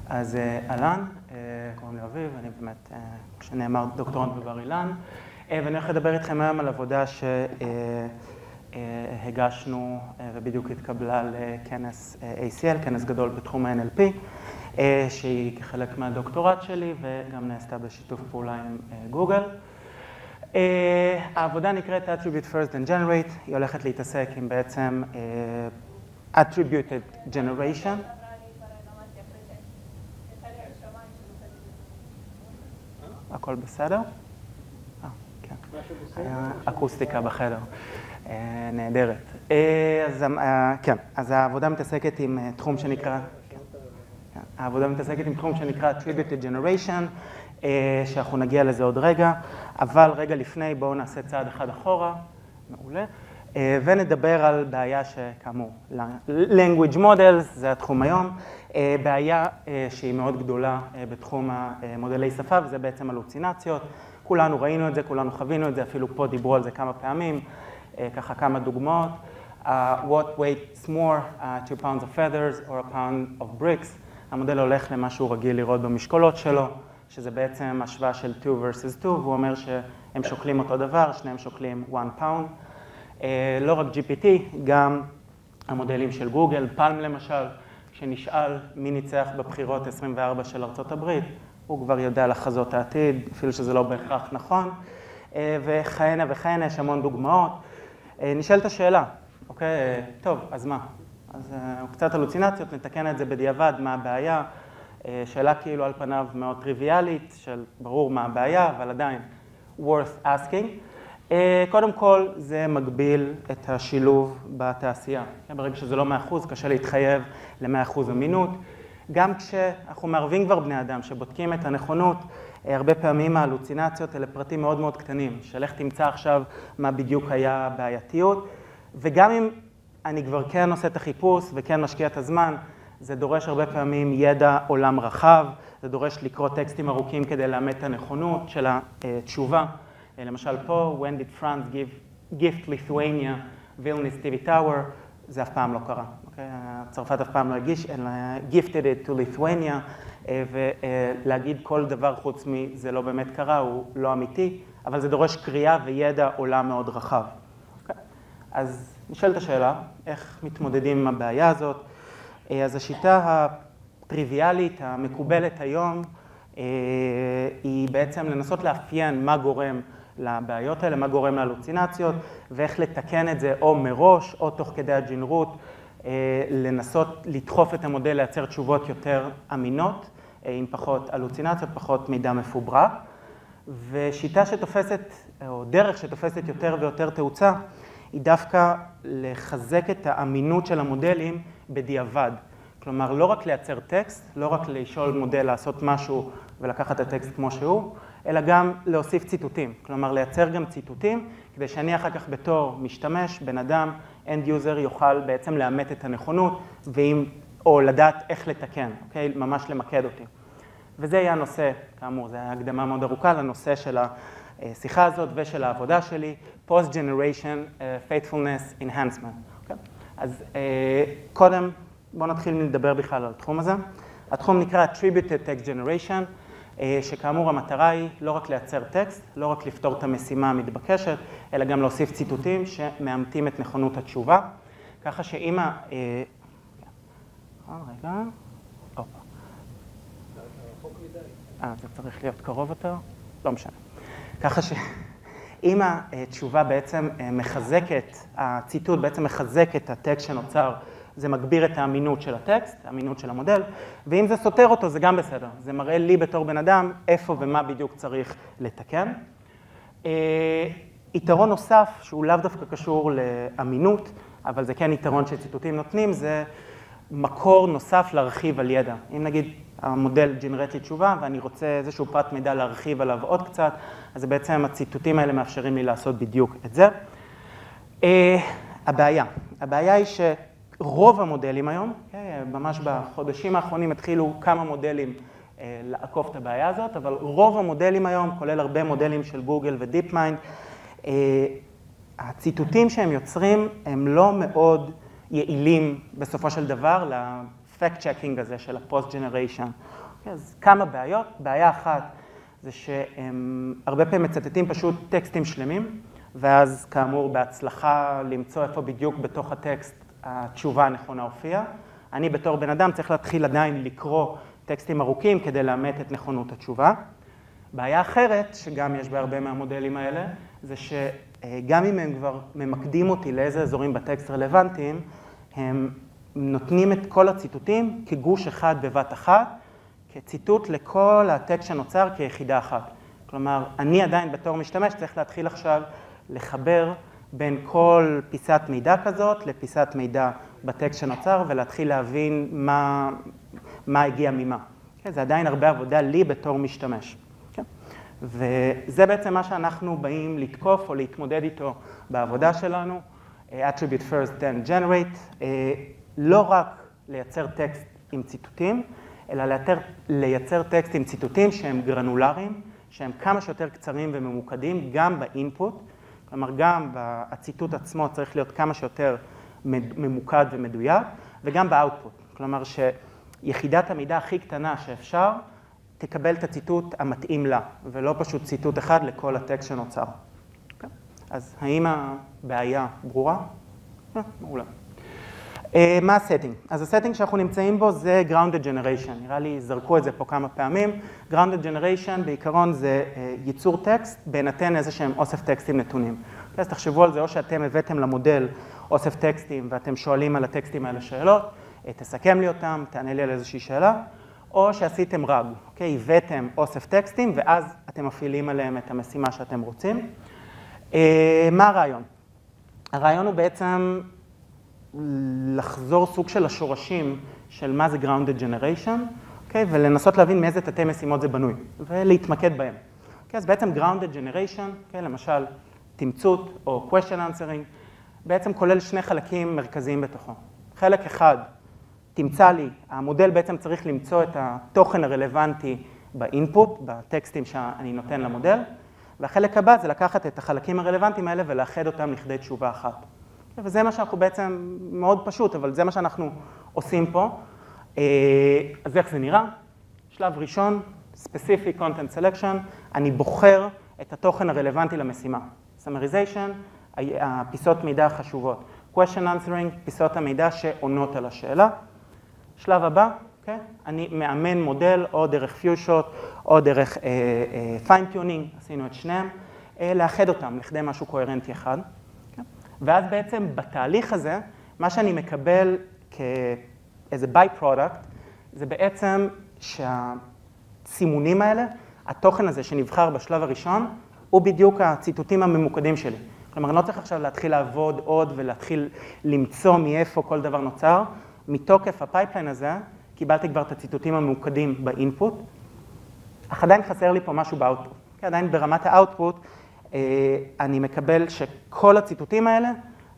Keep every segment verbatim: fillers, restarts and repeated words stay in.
אז אהלן, קוראים לי אביב, אני באמת, כשנאמר דוקטורנט בבר אילן, ואני הולך לדבר איתכם היום על עבודה שהגשנו ובדיוק התקבלה לכנס איי סי אל, כנס גדול בתחום ה-אן אל פי, שהיא כחלק מהדוקטורט שלי וגם נעשתה בשיתוף פעולה עם גוגל. העבודה נקראת Attribute First and Generate, היא הולכת להתעסק עם בעצם Attributed Generation. הכל בסדר? אה, כן. היה אקוסטיקה בחדר. נהדרת. אז כן, אז העבודה מתעסקת עם תחום שנקרא, העבודה מתעסקת עם תחום שנקרא Attributed Generation, שאנחנו נגיע לזה עוד רגע, אבל רגע לפני בואו נעשה צעד אחד אחורה, מעולה, ונדבר על בעיה שכאמור, Language Models, זה התחום היום, בעיה שהיא מאוד גדולה בתחום המודלי שפה, וזה בעצם הלוצינציות. כולנו ראינו את זה, כולנו חווינו את זה, אפילו פה דיברו על זה כמה פעמים, ככה כמה דוגמאות. Uh, what weighs more, uh, two pounds of feathers or a pound of bricks. המודל הולך למה שהוא רגיל לראות במשקולות שלו, שזה בעצם השוואה של two versus two, והוא אומר שהם שוקלים אותו דבר, שניהם שוקלים one pound. Uh, לא רק ג'י פי טי, גם המודלים של גוגל, פלם למשל, שנשאל מי ניצח בבחירות עשרים וארבע של ארצות הברית, הוא כבר יודע לחזות העתיד, אפילו שזה לא בהכרח נכון, וכהנה וכהנה, יש המון דוגמאות. נשאלת השאלה, אוקיי, טוב, אז מה? אז קצת הלוצינציות, נתקן את זה בדיעבד, מה הבעיה? שאלה כאילו על פניו מאוד טריוויאלית, של ברור מה הבעיה, אבל עדיין worth asking. קודם כל, זה מגביל את השילוב בתעשייה. ברגע שזה לא מאה אחוז, קשה להתחייב ל-מאה אחוז אמינות. גם כשאנחנו מערבים כבר בני אדם שבודקים את הנכונות, הרבה פעמים ההלוצינציות אלה פרטים מאוד מאוד קטנים, של איך תמצא עכשיו מה בדיוק היה בעייתיות. וגם אם אני כבר כן עושה את החיפוש וכן משקיע את הזמן, זה דורש הרבה פעמים ידע עולם רחב, זה דורש לקרוא טקסטים ארוכים כדי לאמת את הנכונות של התשובה. למשל פה, when did France give, gift Lithuania, Vilnius טי וי Tower, זה אף פעם לא קרה. Okay? צרפת אף פעם לא הגיש, אלא gifted it to Lithuania, ולהגיד כל דבר חוץ מזה לא באמת קרה, הוא לא אמיתי, אבל זה דורש קריאה וידע עולם מאוד רחב. Okay? אז נשאלת השאלה, איך מתמודדים עם הבעיה הזאת? אז השיטה הטריוויאלית, המקובלת היום, היא בעצם לנסות לאפיין מה גורם לבעיות האלה, מה גורם להלוצינציות, ואיך לתקן את זה או מראש, או תוך כדי הג'ינרות, לנסות לדחוף את המודל, לייצר תשובות יותר אמינות, עם פחות הלוצינציות, פחות מידע מפוברק. ושיטה שתופסת, או דרך שתופסת יותר ויותר תאוצה, היא דווקא לחזק את האמינות של המודלים בדיעבד. כלומר, לא רק לייצר טקסט, לא רק לשאול מודל לעשות משהו ולקחת את הטקסט כמו שהוא, אלא גם להוסיף ציטוטים. כלומר, לייצר גם ציטוטים, כדי שאני אחר כך בתור משתמש, בן אדם, end user, יוכל בעצם לאמת את הנכונות, ואם, או לדעת איך לתקן, אוקיי? ממש למקד אותי. וזה היה הנושא, כאמור, זה היה הקדמה מאוד ארוכה לנושא של השיחה הזאת ושל העבודה שלי, Post-Generation Faithfulness Enhancement. אוקיי? אז קודם, בואו נתחיל לדבר בכלל על התחום הזה. התחום נקרא Attributed Text Generation, שכאמור המטרה היא לא רק לייצר טקסט, לא רק לפתור את המשימה המתבקשת, אלא גם להוסיף ציטוטים שמאמתים את נכונות התשובה. ככה שאם ה... רגע, אופה. אה, זה צריך להיות קרוב יותר? לא משנה. ככה שאם התשובה בעצם מחזקת, הציטוט בעצם מחזק את הטקסט שנוצר, זה מגביר את האמינות של הטקסט, האמינות של המודל, ואם זה סותר אותו, זה גם בסדר. זה מראה לי בתור בן אדם איפה ומה בדיוק צריך לתקן. יתרון נוסף, שהוא לאו דווקא קשור לאמינות, אבל זה כן יתרון שציטוטים נותנים, זה מקור נוסף להרחיב על ידע. אם נגיד המודל ג'נרט לי תשובה, ואני רוצה איזשהו פרט מידע להרחיב עליו עוד קצת, אז בעצם הציטוטים האלה מאפשרים לי לעשות בדיוק את זה. הבעיה, הבעיה היא ש... רוב המודלים היום, ממש בחודשים האחרונים התחילו כמה מודלים לעקוף את הבעיה הזאת, אבל רוב המודלים היום, כולל הרבה מודלים של גוגל ודיפ מיינד, הציטוטים שהם יוצרים הם לא מאוד יעילים בסופו של דבר ה-fact checking הזה של ה-post-generation. אז כמה בעיות. בעיה אחת זה שהם הרבה פעמים מצטטים פשוט טקסטים שלמים, ואז כאמור בהצלחה למצוא איפה בדיוק בתוך הטקסט התשובה הנכונה הופיעה. אני בתור בן אדם צריך להתחיל עדיין לקרוא טקסטים ארוכים כדי לאמת את נכונות התשובה. בעיה אחרת, שגם יש בהרבה מהמודלים האלה, זה שגם אם הם כבר ממקדים אותי לאיזה אזורים בטקסט רלוונטיים, הם נותנים את כל הציטוטים כגוש אחד בבת אחת, כציטוט לכל הטקסט שנוצר כיחידה אחת. כלומר, אני עדיין בתור משתמש צריך להתחיל עכשיו לחבר בין כל פיסת מידע כזאת לפיסת מידע בטקסט שנוצר, ולהתחיל להבין מה, מה הגיע ממה. זה עדיין הרבה עבודה לי בתור משתמש. וזה בעצם מה שאנחנו באים לתקוף או להתמודד איתו בעבודה שלנו. Attribute first, then generate. לא רק לייצר טקסט עם ציטוטים, אלא לייצר, לייצר טקסט עם ציטוטים שהם גרנולריים, שהם כמה שיותר קצרים וממוקדים, גם באינפוט. כלומר, גם הציטוט עצמו צריך להיות כמה שיותר ממוקד ומדויק, וגם באוטפוט. כלומר, שיחידת המידע הכי קטנה שאפשר, תקבל את הציטוט המתאים לה, ולא פשוט ציטוט אחד לכל הטקסט שנוצר. אז האם הבעיה ברורה? מעולה. מה הסטינג? אז הסטינג שאנחנו נמצאים בו זה Grounded Generation. נראה לי, זרקו את זה פה כמה פעמים. Grounded Generation בעיקרון זה ייצור טקסט, בהינתן איזה שהם אוסף טקסטים נתונים. אז תחשבו על זה, או שאתם הבאתם למודל אוסף טקסטים, ואתם שואלים על הטקסטים האלה שאלות, תסכם לי אותם, תענה לי על איזושהי שאלה, או שעשיתם רג, אוקיי? הבאתם אוסף טקסטים, ואז אתם מפעילים עליהם את המשימה שאתם רוצים. מה הרעיון? הרעיון הוא בעצם לחזור סוג של השורשים של מה זה Grounded Generation, אוקיי? ולנסות להבין מאיזה תתי משימות זה בנוי, ולהתמקד בהם. אוקיי? אז בעצם Grounded Generation, אוקיי? למשל, תמצות או question answering, בעצם כולל שני חלקים מרכזיים בתוכו. חלק אחד, תמצא לי, המודל בעצם צריך למצוא את התוכן הרלוונטי באינפוט, בטקסטים שאני נותן למודל, והחלק הבא זה לקחת את החלקים הרלוונטיים האלה ולאחד אותם לכדי תשובה אחת. וזה מה שאנחנו בעצם, מאוד פשוט, אבל זה מה שאנחנו עושים פה. אז איך זה נראה? שלב ראשון, Specific Content Selection, אני בוחר את התוכן הרלוונטי למשימה. Summarization, הפיסות מידע החשובות. Question Answering, פיסות המידע שעונות על השאלה. שלב הבא, okay? אני מאמן מודל או דרך FewShot או דרך uh, uh, Fine Tuning, עשינו את שניהם, uh, לאחד אותם לכדי משהו קוהרנטי אחד. Okay? ואז בעצם בתהליך הזה, מה שאני מקבל כאיזה by product, זה בעצם שהסימונים האלה, התוכן הזה שנבחר בשלב הראשון, הוא בדיוק הציטוטים הממוקדים שלי. כלומר, אני לא צריך עכשיו להתחיל לעבוד עוד ולהתחיל למצוא מאיפה כל דבר נוצר. מתוקף הפייפליין הזה, קיבלתי כבר את הציטוטים הממוקדים באינפוט, אך עדיין חסר לי פה משהו באוטפוט. עדיין ברמת האוטפוט, אני מקבל שכל הציטוטים האלה,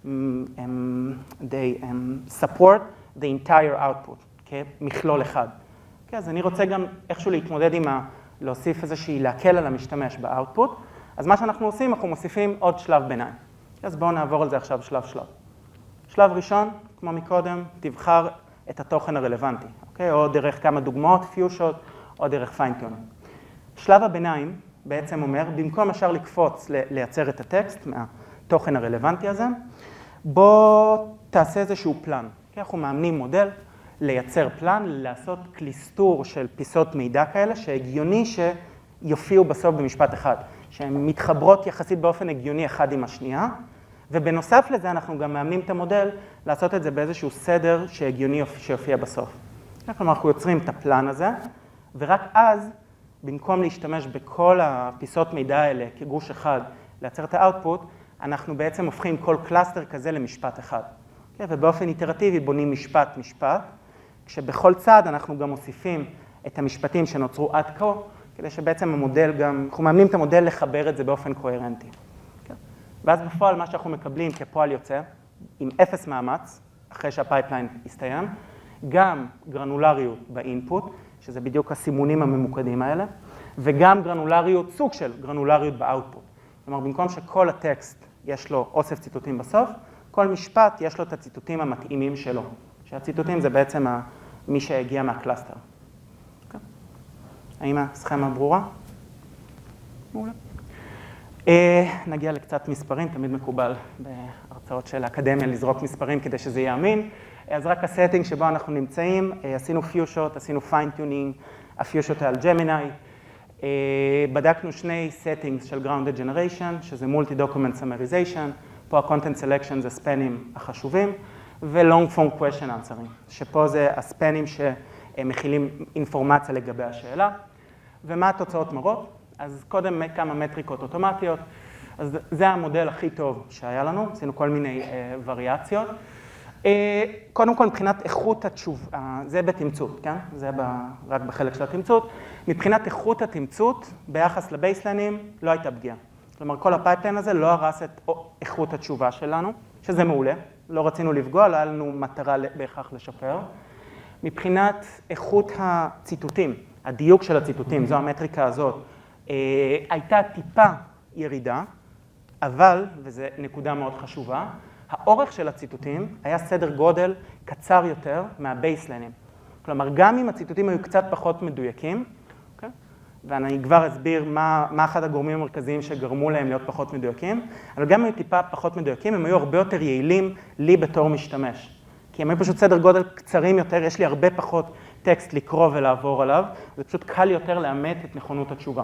הם, they הם support the entire output, מכלול אחד. אז אני רוצה גם איכשהו להתמודד עם ה... להוסיף איזושהי, להקל על המשתמש באוטפוט. אז מה שאנחנו עושים, אנחנו מוסיפים עוד שלב ביניים. אז בואו נעבור על זה עכשיו שלב שלב. שלב ראשון, כמו מקודם, תבחר את התוכן הרלוונטי, אוקיי? או דרך כמה דוגמאות, FewShot, או דרך Fine Tuning. שלב הביניים בעצם אומר, במקום ישר לקפוץ לייצר את הטקסט מהתוכן הרלוונטי הזה, בוא תעשה איזשהו פלן. אנחנו מאמנים מודל לייצר פלן, לעשות קליסטור של פיסות מידע כאלה, שהגיוני שיופיעו בסוף במשפט אחד, שהן מתחברות יחסית באופן הגיוני אחד עם השנייה, ובנוסף לזה אנחנו גם מאמנים את המודל לעשות את זה באיזשהו סדר שהגיוני שיופיע בסוף. כלומר, אנחנו יוצרים את הפלן הזה, ורק אז, במקום להשתמש בכל הפיסות מידע האלה כגוש אחד, לייצר את האוטפוט, אנחנו בעצם הופכים כל קלאסטר כזה למשפט אחד. ובאופן איטרטיבי בונים משפט-משפט, כשבכל צד אנחנו גם מוסיפים את המשפטים שנוצרו עד כה, כדי שבעצם המודל גם, אנחנו מאמנים את המודל לחבר את זה באופן קוהרנטי. ואז בפועל מה שאנחנו מקבלים כפועל יוצא, עם אפס מאמץ, אחרי שהפייפליין יסתיים, גם גרנולריות באינפוט, שזה בדיוק הסימונים הממוקדים האלה, וגם גרנולריות, סוג של גרנולריות באוטפוט. כלומר, במקום שכל הטקסט יש לו אוסף ציטוטים בסוף, כל משפט יש לו את הציטוטים המתאימים שלו. שהציטוטים זה בעצם מי שהגיע מהקלאסטר. האם הסכמה ברורה? מעולה. נגיע לקצת מספרים, תמיד מקובל בהרצאות של האקדמיה לזרוק מספרים כדי שזה יהיה אמין. אז רק הסטינג שבו אנחנו נמצאים, עשינו few shot, עשינו fine-tuning, a few shot על Gemini. בדקנו שני settings של grounded generation, שזה multi-document summarization, פה ה-content selection זה ספנים החשובים, ו-long form question answering, שפה זה הספנים שמכילים אינפורמציה לגבי השאלה. ומה התוצאות מראות? אז קודם כמה מטריקות אוטומטיות, אז זה המודל הכי טוב שהיה לנו, עשינו כל מיני אה, וריאציות. אה, קודם כל מבחינת איכות התשוב, אה, זה בתמצות, כן? זה ב, רק בחלק של התמצות. מבחינת איכות התמצות, ביחס לבייסליינים, לא הייתה פגיעה. כלומר, כל הפייפליין הזה לא הרס את איכות התשובה שלנו, שזה מעולה, לא רצינו לפגוע, לא היה לנו מטרה בהכרח לשפר. מבחינת איכות הציטוטים, הדיוק של הציטוטים, זו המטריקה הזאת, הייתה טיפה ירידה, אבל, וזו נקודה מאוד חשובה, האורך של הציטוטים היה סדר גודל קצר יותר מהבייסליינים. כלומר, גם אם הציטוטים היו קצת פחות מדויקים, okay? ואני כבר אסביר מה, מה אחד הגורמים המרכזיים שגרמו להם להיות פחות מדויקים, אבל גם אם היו טיפה פחות מדויקים, הם היו הרבה יותר יעילים לי בתור משתמש. כי הם היו פשוט סדר גודל קצרים יותר, יש לי הרבה פחות טקסט לקרוא ולעבור עליו, זה פשוט קל יותר לאמת את נכונות התשובה.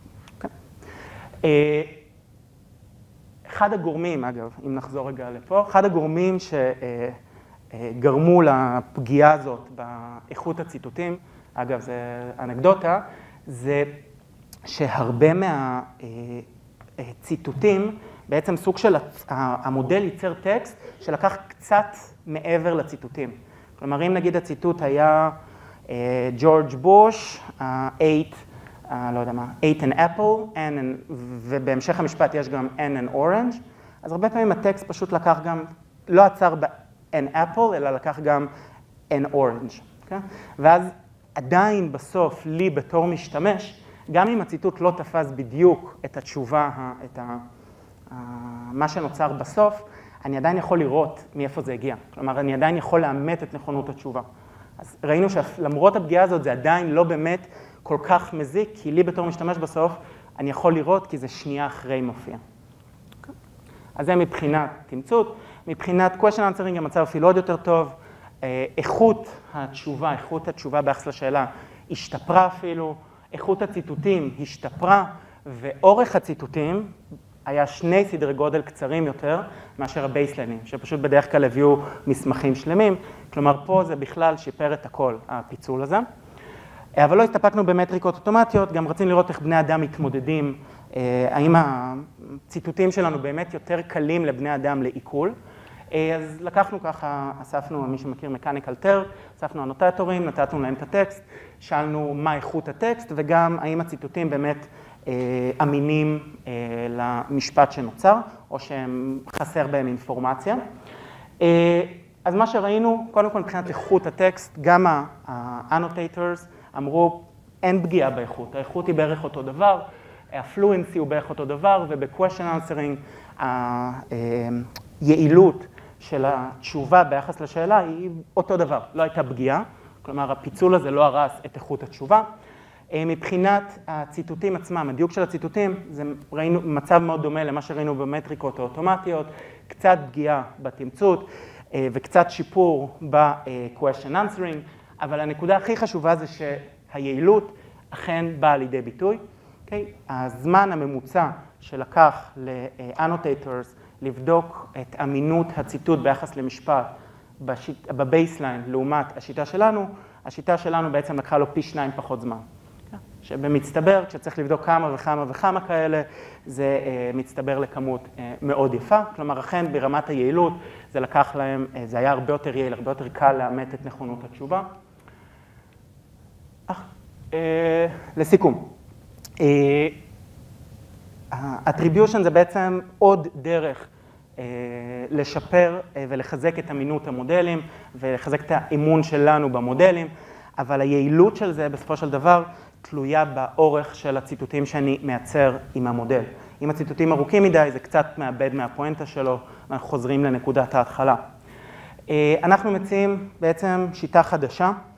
אחד הגורמים, אגב, אם נחזור רגע לפה, אחד הגורמים שגרמו לפגיעה הזאת באיכות הציטוטים, אגב, זה אנקדוטה, זה שהרבה מהציטוטים, בעצם סוג של המודל ייצר טקסט שלקח קצת מעבר לציטוטים. כלומר, אם נגיד הציטוט היה ג'ורג' בוש, eight, לא יודע מה, ate an apple, ובהמשך המשפט יש גם an an orange, אז הרבה פעמים הטקסט פשוט לקח גם, לא עצר ב-an apple, אלא לקח גם an orange. Okay? ואז עדיין בסוף, לי בתור משתמש, גם אם הציטוט לא תפס בדיוק את התשובה, את ה, מה שנוצר בסוף, אני עדיין יכול לראות מאיפה זה הגיע. כלומר, אני עדיין יכול לאמת את נכונות התשובה. אז ראינו שלמרות הפגיעה הזאת, זה עדיין לא באמת כל כך מזיק, כי לי בתור משתמש בסוף, אני יכול לראות כי זה שנייה אחרי מופיע. Okay. אז זה מבחינת תמצות. מבחינת question answering, המצב אפילו עוד יותר טוב. איכות התשובה, איכות התשובה ביחס לשאלה, השתפרה אפילו. איכות הציטוטים השתפרה, ואורך הציטוטים היה שני סדרי גודל קצרים יותר מאשר הבייסליינים, שפשוט בדרך כלל הביאו מסמכים שלמים. כלומר, פה זה בכלל שיפר את הכל, הפיצול הזה. אבל לא הסתפקנו במטריקות אוטומטיות, גם רצינו לראות איך בני אדם מתמודדים, האם הציטוטים שלנו באמת יותר קלים לבני אדם לעיכול. אז לקחנו ככה, אספנו, מי שמכיר Mechanical Turk, אספנו אנוטטורים, נתנו להם את הטקסט, שאלנו מה איכות הטקסט, וגם האם הציטוטים באמת אמינים למשפט שנוצר, או שהם חסר בהם אינפורמציה. אז מה שראינו, קודם כל מבחינת איכות הטקסט, גם ה-annotators אמרו, אין פגיעה באיכות, האיכות היא בערך אותו דבר, ה-fluency הוא בערך אותו דבר, וב-question answering, היעילות של התשובה ביחס לשאלה היא אותו דבר, לא הייתה פגיעה, כלומר הפיצול הזה לא הרס את איכות התשובה. מבחינת הציטוטים עצמם, הדיוק של הציטוטים, זה ראינו מצב מאוד דומה למה שראינו במטריקות האוטומטיות, קצת פגיעה בתמצות וקצת שיפור ב-question answering, אבל הנקודה הכי חשובה זה שהיעילות אכן באה לידי ביטוי. Okay? הזמן הממוצע שלקח ל-annotators לבדוק את אמינות הציטוט ביחס למשפט בבייסליין לעומת השיטה שלנו, השיטה שלנו בעצם לקחה לו פי שניים פחות זמן. שבמצטבר, כשצריך לבדוק כמה וכמה וכמה כאלה, זה מצטבר לכמות מאוד יפה. כלומר, אכן ברמת היעילות זה לקח להם, זה היה הרבה יותר יעיל, הרבה יותר קל לאמת את נכונות התשובה. לסיכום. attribution זה בעצם עוד דרך לשפר ולחזק את אמינות המודלים ולחזק את האמון שלנו במודלים, אבל היעילות של זה בסופו של דבר תלויה באורך של הציטוטים שאני מייצר עם המודל. אם הציטוטים ארוכים מדי, זה קצת מאבד מהפואנטה שלו, ואנחנו חוזרים לנקודת ההתחלה. אנחנו מציעים בעצם שיטה חדשה,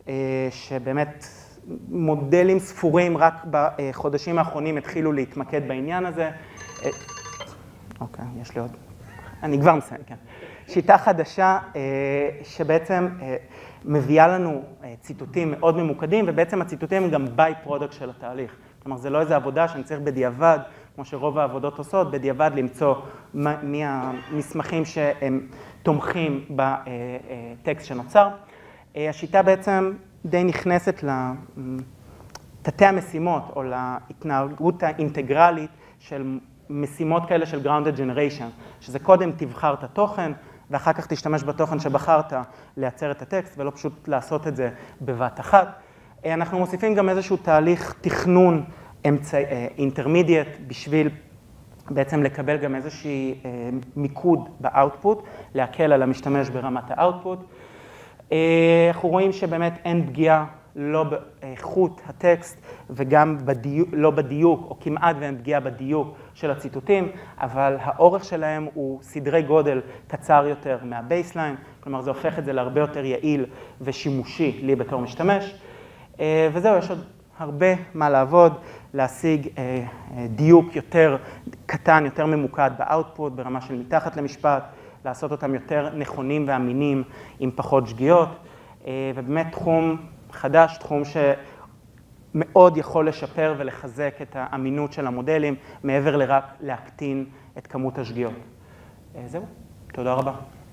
שבאמת מודלים ספורים רק בחודשים האחרונים התחילו להתמקד בעניין הזה. אוקיי, יש לי עוד. אני כבר מסיים, כן. שיטה חדשה שבעצם מביאה לנו ציטוטים מאוד ממוקדים, ובעצם הציטוטים הם גם ביי פרודקט של התהליך. כלומר, זה לא איזו עבודה שאני צריך בדיעבד, כמו שרוב העבודות עושות, בדיעבד למצוא מי המסמכים שהם תומכים בטקסט שנוצר. השיטה בעצם די נכנסת לתתי המשימות, או להתנהגות האינטגרלית של משימות כאלה של grounded generation, שזה קודם תבחר את התוכן, ואחר כך תשתמש בתוכן שבחרת לייצר את הטקסט, ולא פשוט לעשות את זה בבת אחת. אנחנו מוסיפים גם איזשהו תהליך תכנון אמצעי, אינטרמידיאט, בשביל בעצם לקבל גם איזושהי מיקוד באוטפוט, להקל על המשתמש ברמת האוטפוט. אנחנו רואים שבאמת אין פגיעה לא באיכות הטקסט וגם בדיוק, לא בדיוק, או כמעט ואין פגיעה בדיוק של הציטוטים, אבל האורך שלהם הוא סדרי גודל קצר יותר מהבייסליין, כלומר זה הופך את זה להרבה יותר יעיל ושימושי לי בתור משתמש. וזהו, יש עוד הרבה מה לעבוד, להשיג דיוק יותר קטן, יותר ממוקד באוטפוט, ברמה של מתחת למשפט, לעשות אותם יותר נכונים ואמינים עם פחות שגיאות, ובאמת תחום חדש, תחום שמאוד יכול לשפר ולחזק את האמינות של המודלים, מעבר לרק להקטין את כמות השגיאות. זהו, תודה רבה.